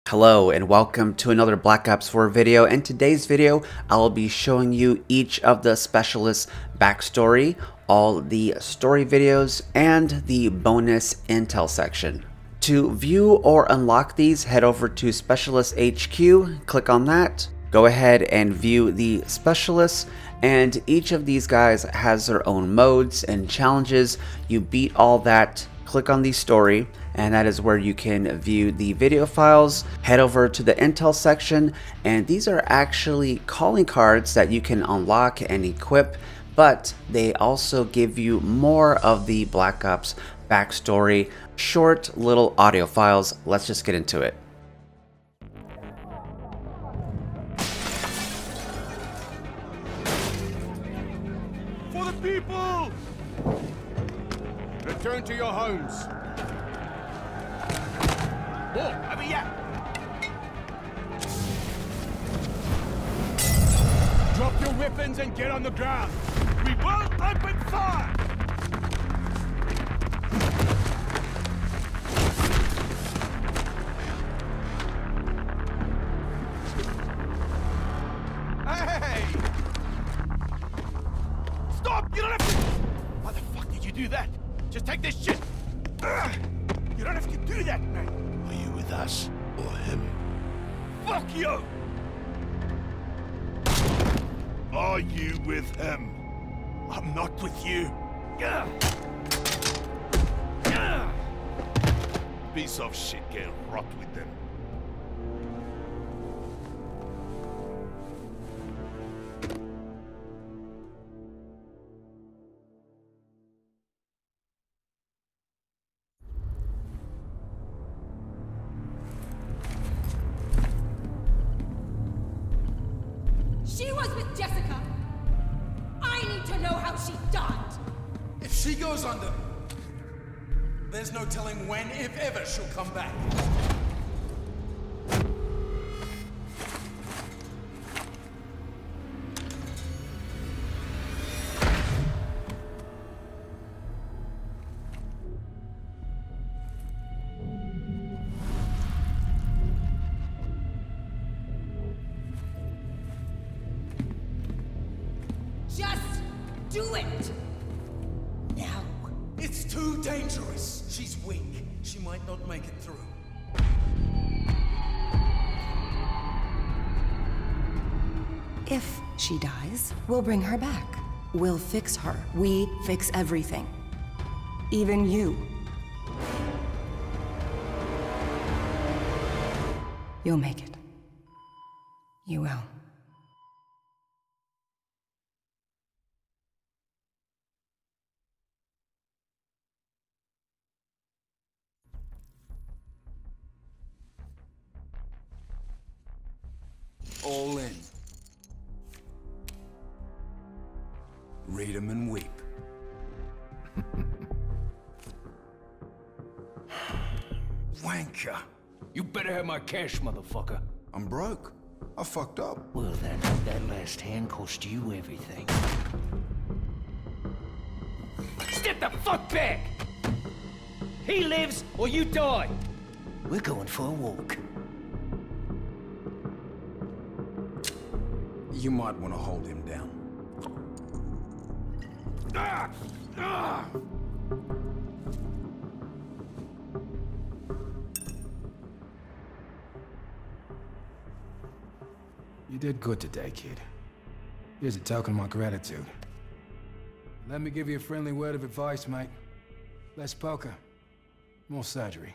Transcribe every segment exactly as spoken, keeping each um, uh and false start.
Hello and welcome to another Black Ops four video. In today's video, I will be showing you each of the specialists' backstory, all the story videos, and the bonus intel section. To view or unlock these, head over to Specialist H Q, click on that, go ahead and view the specialists, and each of these guys has their own modes and challenges. You beat all that, click on the story, and that is where you can view the video files. Head over to the intel section, and these are actually calling cards that you can unlock and equip, but they also give you more of the Black Ops backstory, short little audio files. Let's just get into it. For the people! Return to your homes. Whoa, I mean, yeah. Drop your weapons and get on the ground. We will open fire! Hey! Stop! You don't have to... Why the fuck did you do that? Just take this shit! Ugh. You don't have to do that, man! Are you with us or him? Fuck you! Are you with him? I'm not with you. Ugh. Ugh. Piece of shit, get rot with them. She was with Jessica. I need to know how she died. If she goes under, there's no telling when, if ever, she'll come back. Just do it. Now. It's too dangerous. She's weak. She might not make it through. If she dies, we'll bring her back. We'll fix her. We fix everything. Even you. You'll make it. You will. All in. Read 'em and weep. Wanker. You better have my cash, motherfucker. I'm broke. I fucked up. Well, that, that last hand cost you everything. Step the fuck back! He lives or you die. We're going for a walk. You might want to hold him down. Ah! Ah! You did good today, kid. Here's a token of my gratitude. Let me give you a friendly word of advice, mate. Less poker, more surgery.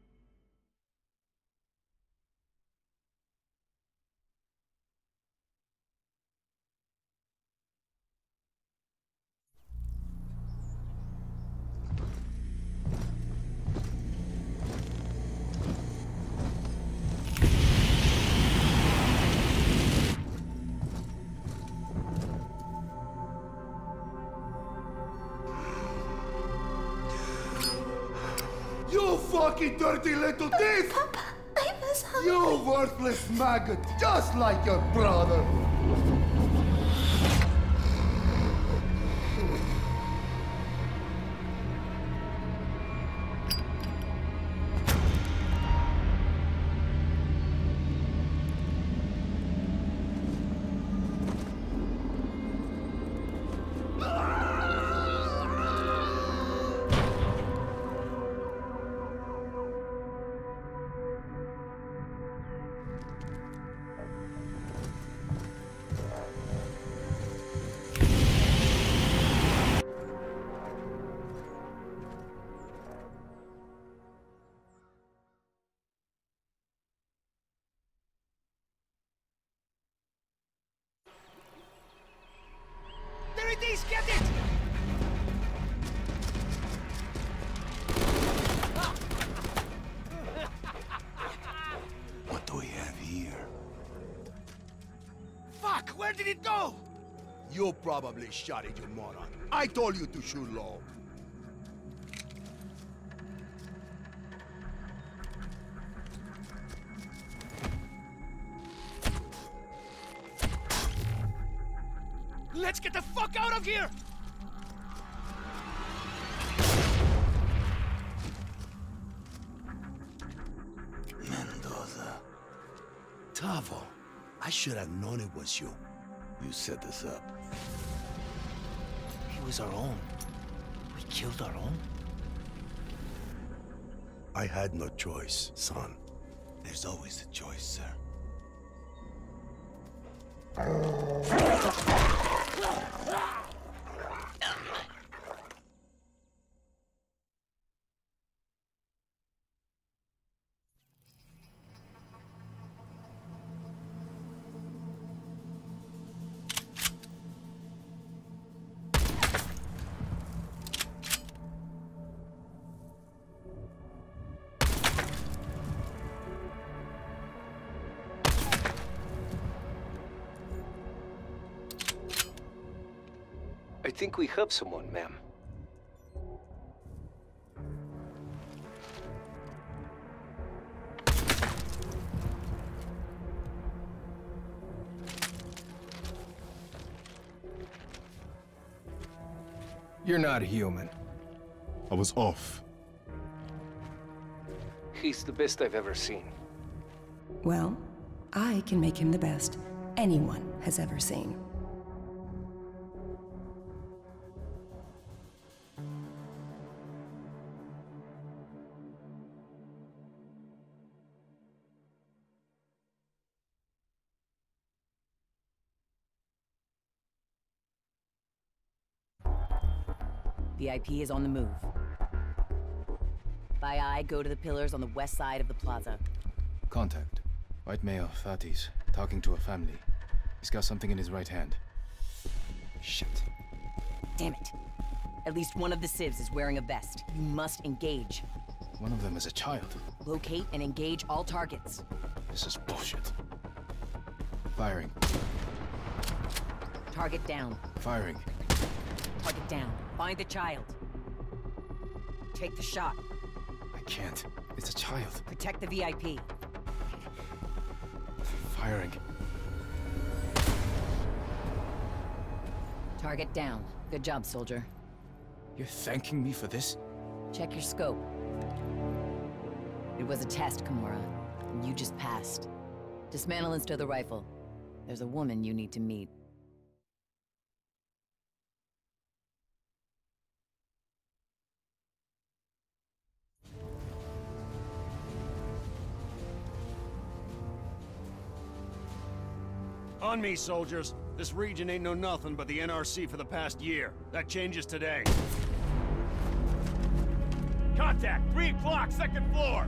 You fucking dirty little thief! Papa, I was hungry. You worthless maggot, just like your brother! Fuck! Where did it go? You probably shot it, you moron. I told you to shoot low. Let's get the fuck out of here! Mendoza. Tavo, I should have known it was you. You set this up. He was our own. We killed our own? I had no choice, son. There's always a choice, sir. I think we have someone, ma'am. You're not human. I was off. He's the best I've ever seen. Well, I can make him the best anyone has ever seen. V I P is on the move. By eye, go to the pillars on the west side of the plaza. Contact. White male, thirties, talking to a family. He's got something in his right hand. Shit. Damn it. At least one of the civs is wearing a vest. You must engage. One of them is a child. Locate and engage all targets. This is bullshit. Firing. Target down. Firing. Target down. Find the child. Take the shot. I can't. It's a child. Protect the V I P. Firing. Target down. Good job, soldier. You're thanking me for this? Check your scope. It was a test, Kimura. And you just passed. Dismantle and stow the rifle. There's a woman you need to meet. On me, soldiers. This region ain't know nothing but the N R C for the past year. That changes today. Contact! Three o'clock, second floor!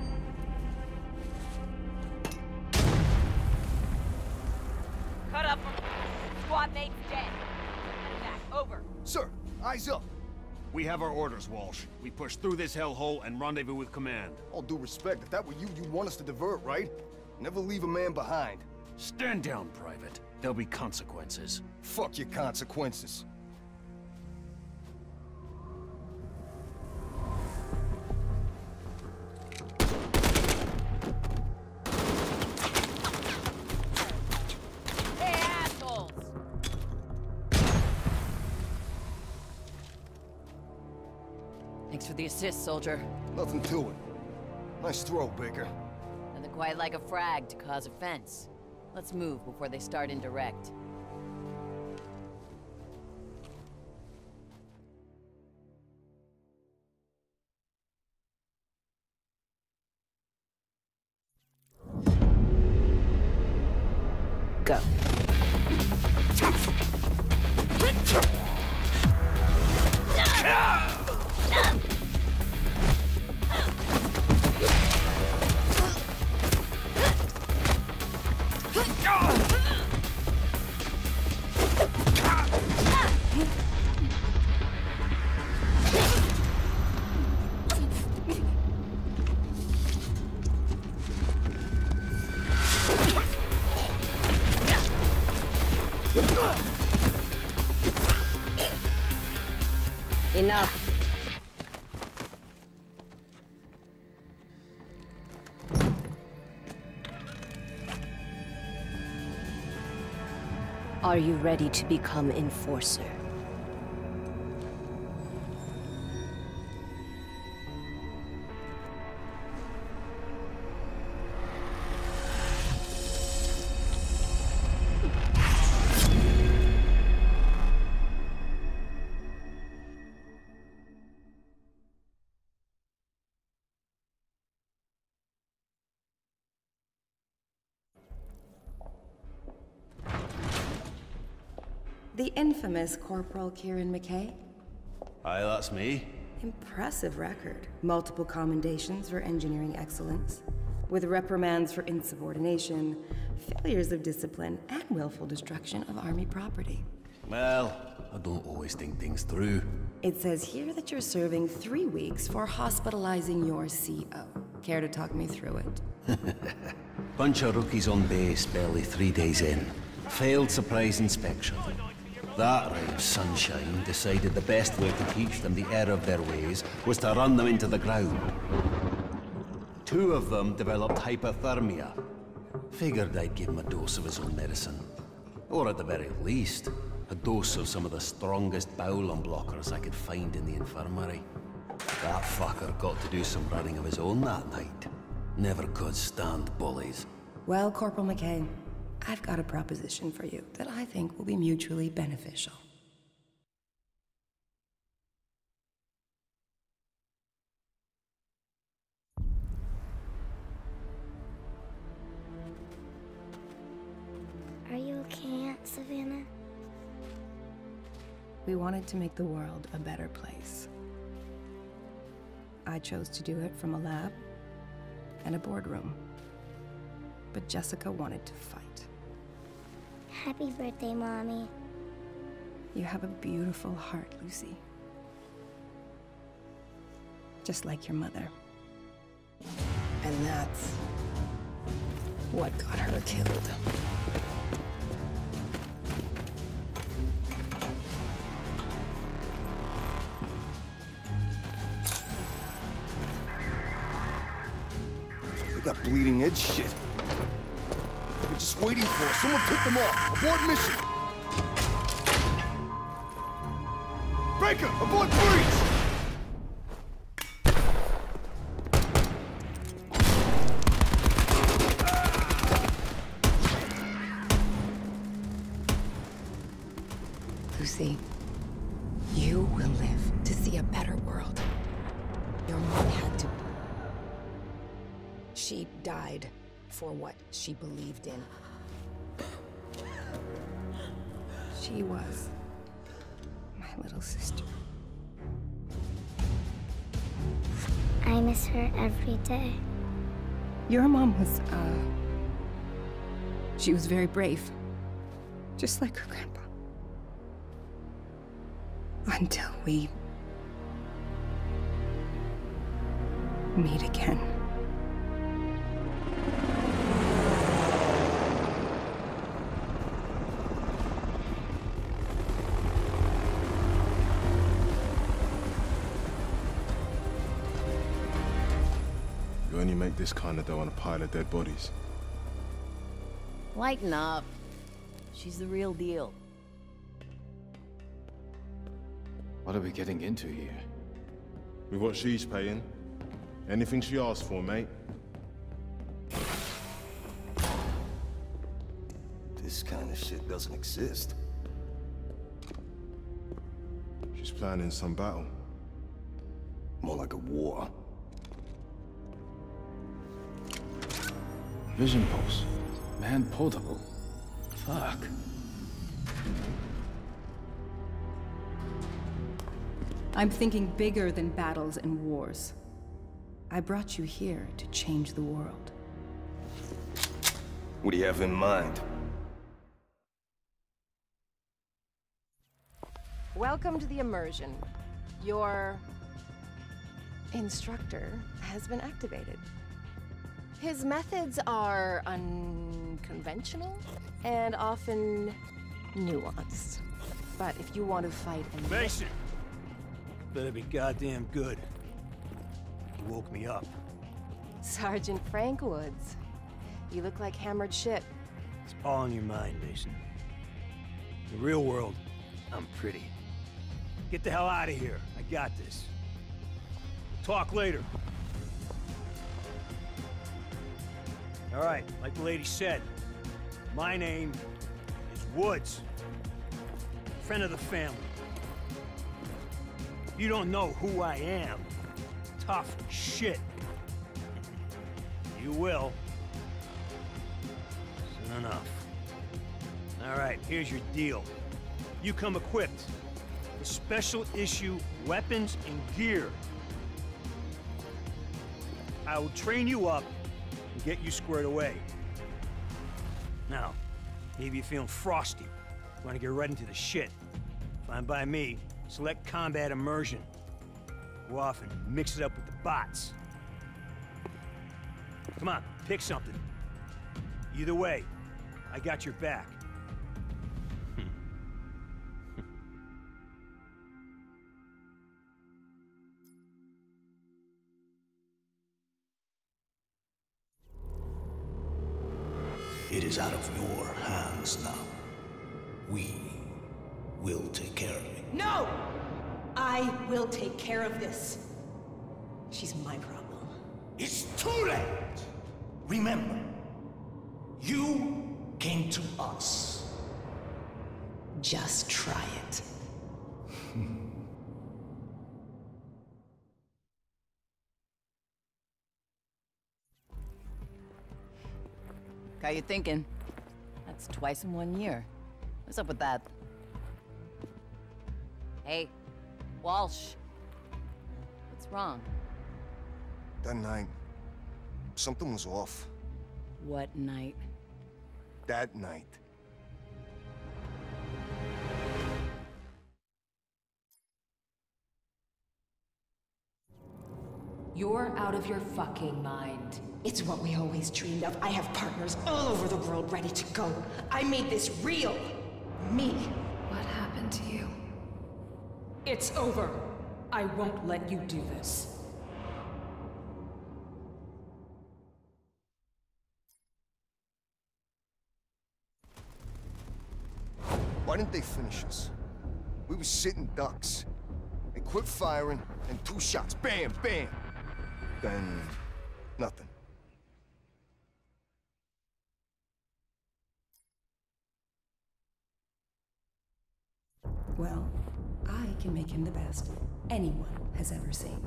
Cut up. Squad mate's dead. Back, over. Sir, eyes up. We have our orders, Walsh. We push through this hellhole and rendezvous with command. All due respect, if that were you, you'd want us to divert, right? Never leave a man behind. Stand down, Private. There'll be consequences. Fuck your consequences. Hey, assholes! Thanks for the assist, soldier. Nothing to it. Nice throw, Baker. Nothing quite like a frag to cause offense. Let's move before they start indirect. Go. enough. Are you ready to become Enforcer? The infamous Corporal Kieran McKay? Aye, that's me. Impressive record. Multiple commendations for engineering excellence, with reprimands for insubordination, failures of discipline, and willful destruction of Army property. Well, I don't always think things through. It says here that you're serving three weeks for hospitalizing your C O. Care to talk me through it? Bunch of rookies on base, barely three days in. Failed surprise inspection. That ray of sunshine decided the best way to teach them the error of their ways was to run them into the ground. Two of them developed hypothermia. Figured I'd give him a dose of his own medicine. Or at the very least, a dose of some of the strongest bowel unblockers I could find in the infirmary. That fucker got to do some running of his own that night. Never could stand bullies. Well, Corporal McKay, I've got a proposition for you that I think will be mutually beneficial. Are you okay, Aunt Savannah? We wanted to make the world a better place. I chose to do it from a lab and a boardroom. But Jessica wanted to fight. Happy birthday, Mommy. You have a beautiful heart, Lucy. Just like your mother. And that's what got her killed. They got bleeding edge shit. They're just waiting for us. Someone pick them off. Abort mission. Breaker, abort breach! Lucy, you will live to see a better world. Your mom had to. She died for what she believed in. She was my little sister. I miss her every day. Your mom was, uh... she was very brave. Just like her grandpa. Until we... meet again. You only make this kind of dough on a pile of dead bodies. Lighten up. She's the real deal. What are we getting into here? With what she's paying. Anything she asks for, mate. This kind of shit doesn't exist. She's planning some battle. More like a war. Vision pulse. Man portable. Fuck. I'm thinking bigger than battles and wars. I brought you here to change the world. What do you have in mind? Welcome to the immersion. Your instructor has been activated. His methods are unconventional and often nuanced. But if you want to fight and Mason! better be goddamn good. You woke me up. Sergeant Frank Woods. You look like hammered shit. It's all in your mind, Mason. In the real world, I'm pretty. Get the hell out of here. I got this. Talk later. All right, like the lady said, my name is Woods. Friend of the family. You don't know who I am. Tough shit. You will. Soon enough. All right, here's your deal. You come equipped with special issue weapons and gear. I will train you up and get you squared away. Now, maybe you're feeling frosty. Want to get right into the shit. Fine by me. Select combat immersion. Go off and mix it up with the bots. Come on, pick something. Either way, I got your back. It is out of your hands now. We will take care of it. No! I will take care of this. She's my problem. It's too late! Remember, you came to us. Just try it. How you thinking? That's twice in one year. What's up with that? Hey, Walsh. What's wrong? That night, something was off. What night? That night. You're out of your fucking mind. It's what we always dreamed of. I have partners all over the world ready to go. I made this real. Me. What happened to you? It's over. I won't let you do this. Why didn't they finish us? We were sitting ducks. They quit firing, and two shots. Bam, bam! Then, nothing. Well, I can make him the best anyone has ever seen.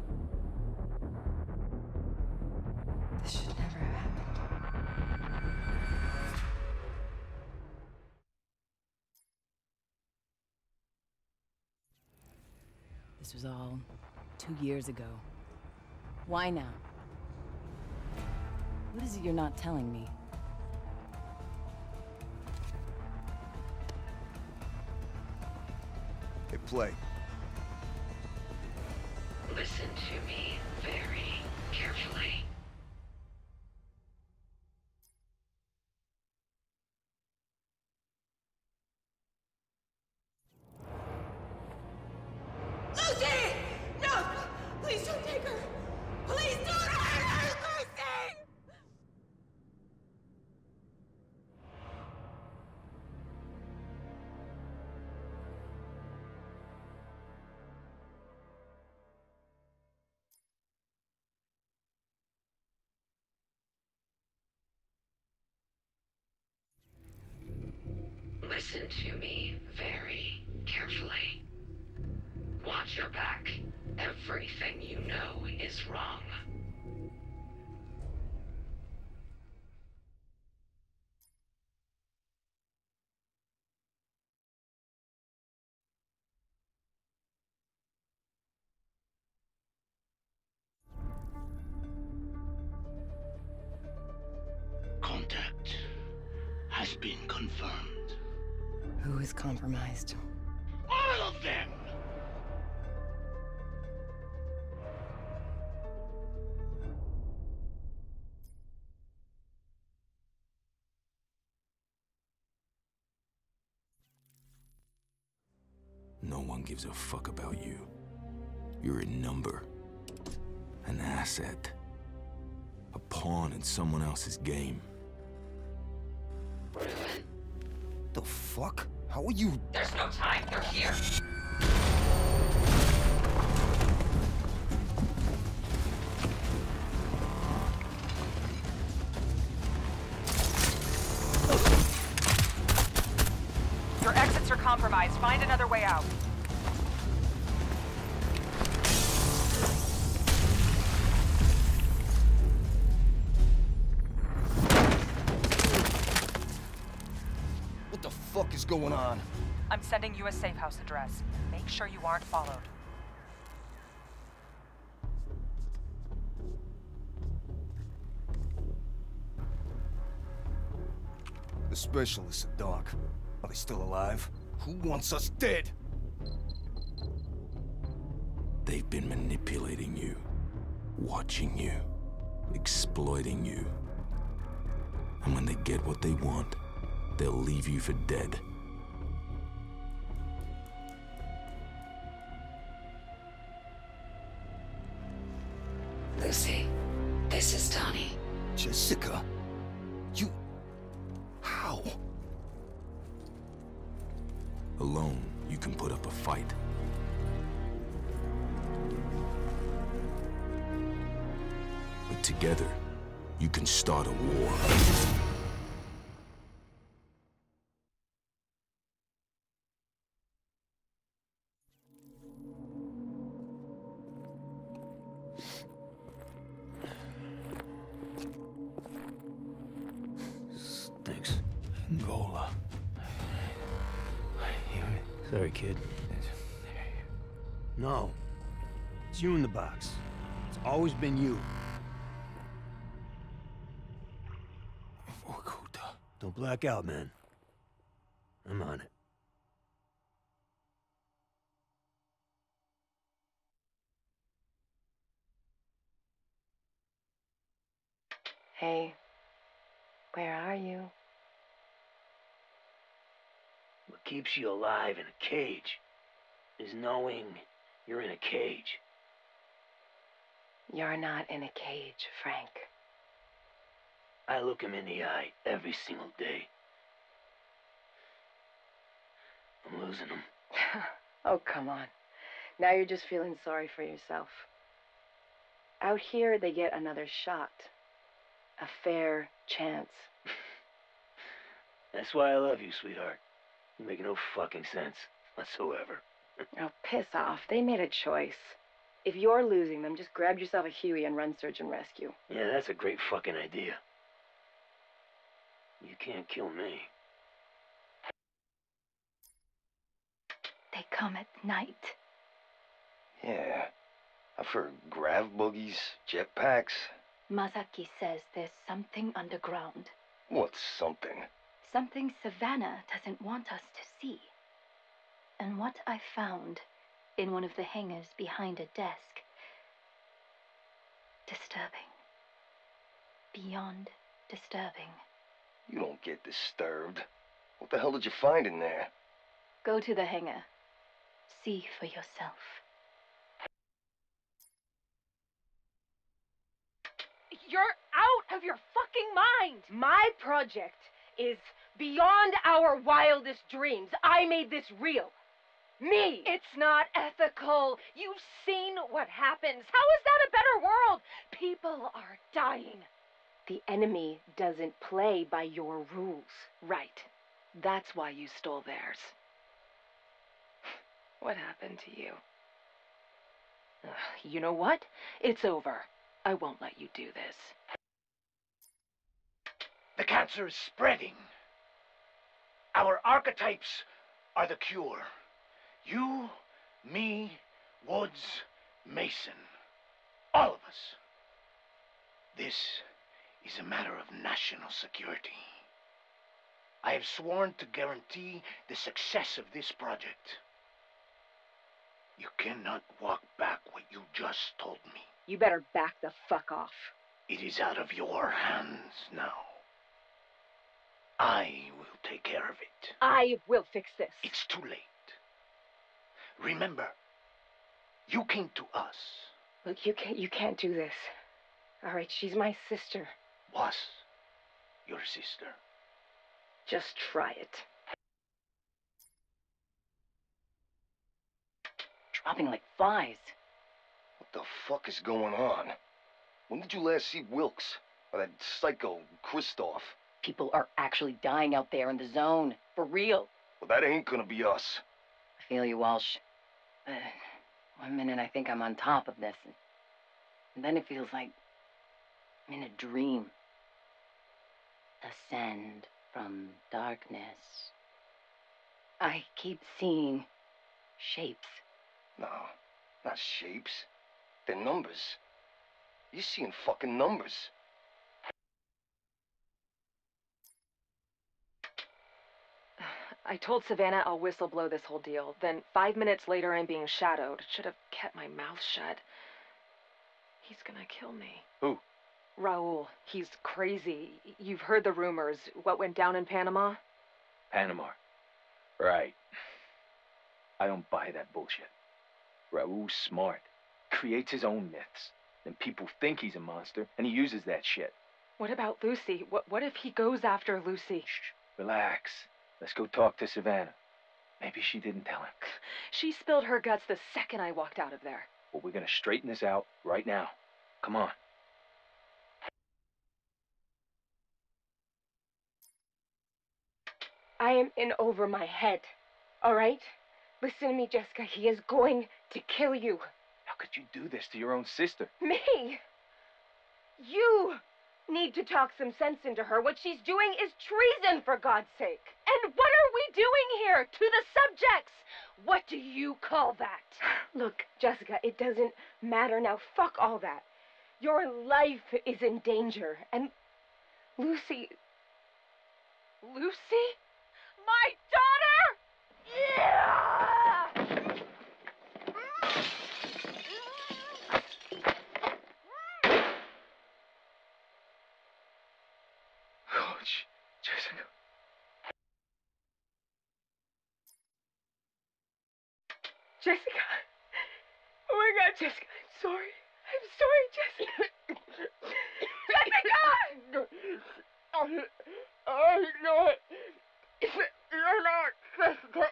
This should never have happened. This was all two years ago. Why now? What is it you're not telling me? They play. Listen to me very carefully. Lucy! No! Please don't take her! Please don't hurt her, Lucy! Listen to me very carefully. Watch your back. Everything you know is wrong. Contact has been confirmed. Who is compromised? All of them! No one gives a fuck about you. You're a number. An asset. A pawn in someone else's game. The fuck? How are you? There's no time. They're here. Your exits are compromised. Find another way out. What the fuck is going on? I'm sending you a safe house address. Make sure you aren't followed. The specialists are Doc. Are they still alive? Who wants us dead? They've been manipulating you, watching you, exploiting you. And when they get what they want, they'll leave you for dead. Lucy, this is Donnie. Jessica? You... How? Alone, you can put up a fight. But together, you can start a war. Thanks. Angola. Sorry, kid. No. It's you in the box. It's always been you. Don't black out, man. I'm on it. Hey, where are you? What keeps you alive in a cage is knowing you're in a cage. You're not in a cage, Frank. I look him in the eye every single day. I'm losing him. Oh, come on. Now you're just feeling sorry for yourself. Out here, they get another shot. A fair chance. That's why I love you, sweetheart. You make no fucking sense whatsoever. Oh, piss off. They made a choice. If you're losing them, just grab yourself a Huey and run search and rescue. Yeah, that's a great fucking idea. You can't kill me. They come at night. Yeah. I've heard grav boogies, jetpacks. Masaki says there's something underground. What's something? Something Savannah doesn't want us to see. And what I found in one of the hangars behind a desk. Disturbing. Beyond disturbing. You don't get disturbed. What the hell did you find in there? Go to the hangar. See for yourself. You're out of your fucking mind! My project is beyond our wildest dreams. I made this real. Me! It's not ethical. You've seen what happens. How is that a better world? People are dying. The enemy doesn't play by your rules. Right. That's why you stole theirs. What happened to you? Ugh, you know what? It's over. I won't let you do this. The cancer is spreading. Our archetypes are the cure. You, me, Woods, Mason. All of us. This is a matter of national security. I have sworn to guarantee the success of this project. You cannot walk back what you just told me. You better back the fuck off. It is out of your hands now. I will take care of it. I will fix this. It's too late. Remember, You came to us. Look, you can't, you can't do this. All right, she's my sister. Was your sister. Just try it. Dropping like flies. What the fuck is going on? When did you last see Wilkes? Or that psycho, Christoph? People are actually dying out there in the zone. For real. Well, that ain't gonna be us. I feel you, Walsh. Uh, one minute I think I'm on top of this. And, and then it feels like I'm in a dream. Ascend from darkness. I keep seeing shapes. No, not shapes. They're numbers. You're seeing fucking numbers. I told Savannah I'll whistle blow this whole deal. Then five minutes later I'm being shadowed. Should have kept my mouth shut. He's gonna kill me. Who? Raul. He's crazy. You've heard the rumors. What went down in Panama? Panama. Right. I don't buy that bullshit. Raul's smart. Creates his own myths. Then people think he's a monster, and he uses that shit. What about Lucy? What, what if he goes after Lucy? Shh. Relax. Let's go talk to Savannah. Maybe she didn't tell him. She spilled her guts the second I walked out of there. Well, we're gonna straighten this out right now. Come on. I am in over my head. All right? Listen to me, Jessica. He is going to kill you. How could you do this to your own sister? Me? You need to talk some sense into her. What she's doing is treason, for God's sake. And what are we doing here to the subjects? What do you call that? Look, Jessica, it doesn't matter now. Fuck all that. Your life is in danger. And Lucy... Lucy? My daughter? Yeah! Oh, Jessica. Jessica. Oh my God, Jessica, I'm sorry. I'm sorry, Jessica. Jessica! I'm not. You're not Jessica.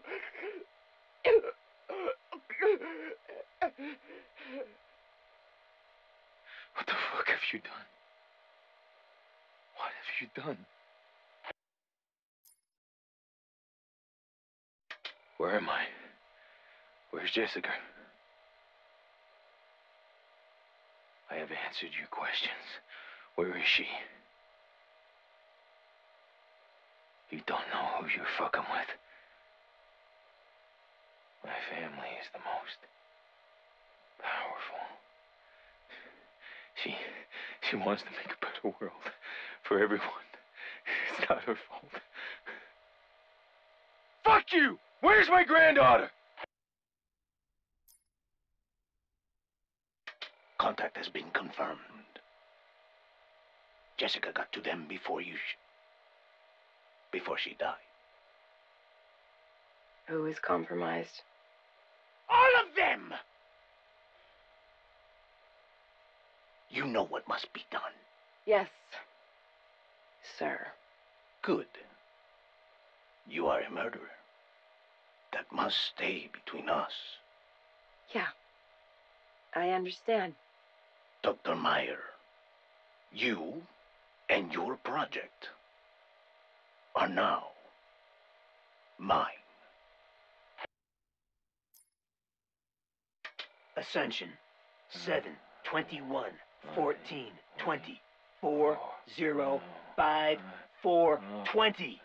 What the fuck have you done? What have you done? Where am I? Where's Jessica? I have answered your questions. Where is she? You don't know who you're fucking with. My family is the most powerful. She, she wants to make a better world for everyone. It's not her fault. Fuck you! Where's my granddaughter? Contact has been confirmed. Jessica got to them before you... Sh before she died. Who is compromised? All of them! You know what must be done. Yes, sir. Good. You are a murderer. That must stay between us. Yeah, I understand. Doctor Meyer, you and your project are now mine. Ascension, seven, twenty-one, fourteen, twenty, four, zero, five, four, twenty.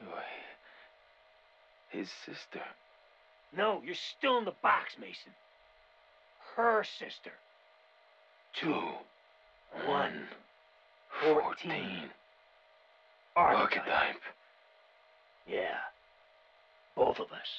His sister. No, you're still in the box, Mason. Her sister. Two. One. Fourteen. Archetype. Archetype. Yeah. Both of us.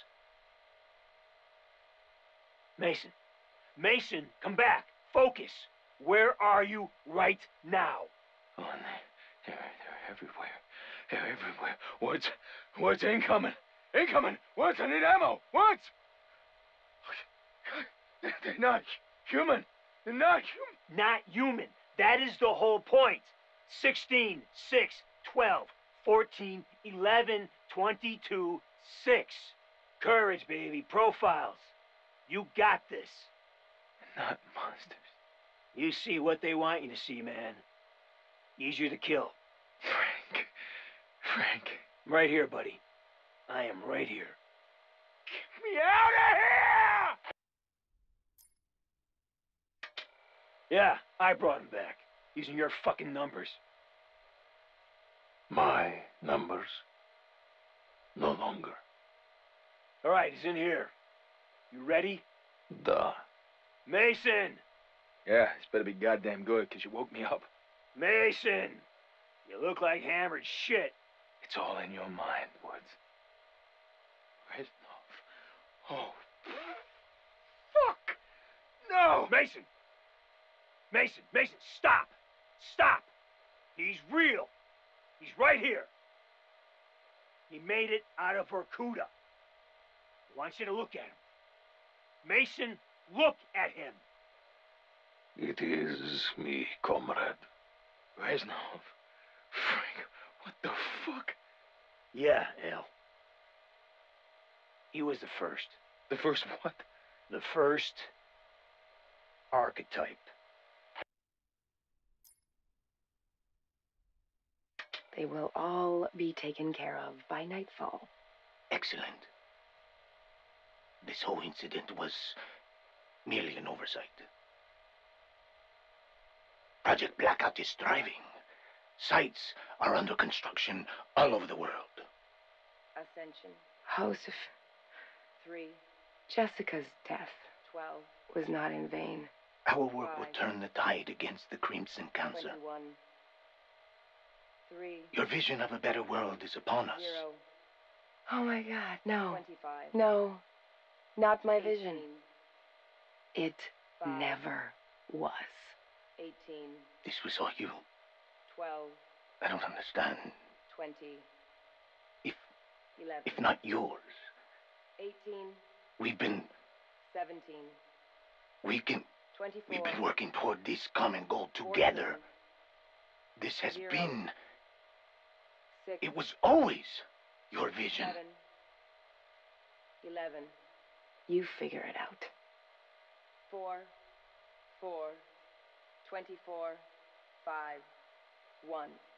Mason. Mason, come back. Focus. Where are you right now? Oh, they, they're, they're everywhere. They're everywhere. What's, what's incoming? Incoming! What's? I need ammo! What? They're not human. They're not human. Not human. That is the whole point. sixteen, six, twelve, fourteen, eleven, twenty-two, six. Courage, baby. Profiles. You got this. Not monsters. You see what they want you to see, man. Easier to kill. Frank. Frank. I'm right here, buddy. I am right here. Get me out of here! Yeah, I brought him back. Using your fucking numbers. My numbers? No longer. All right, he's in here. You ready? Duh. Mason! Yeah, this better be goddamn good, because you woke me up. Mason! You look like hammered shit. It's all in your mind, Woods. Reznov. Oh, fuck! No! Mason! Mason, Mason, stop! Stop! He's real. He's right here. He made it out of Vorkuta. I want you to look at him. Mason, look at him. It is me, comrade. Reznov. Frank, what the fuck? Yeah, Al. He was the first. The first what? The first archetype. They will all be taken care of by nightfall. Excellent. This whole incident was merely an oversight. Project Blackout is thriving. Sites are under construction all over the world. Ascension. Joseph. Three. Jessica's death Twelve. was not in vain. Our work Five. will turn the tide against the Crimson Council. Twenty-one. Three. Your vision of a better world is upon us. Zero. Oh my God, no. Twenty-five. No. Not my vision. Eighteen. It Five. never was. Eighteen. This was all you. Twelve. I don't understand. Twenty. If, Eleven. if not yours, Eighteen. we've been, Seventeen. we can, Twenty-four. we've been working toward this common goal together. Fourteen. This has Zero. been, Six. it was always your vision. Seven. Eleven. You figure it out. Four. Four. Twenty-four. Five. One.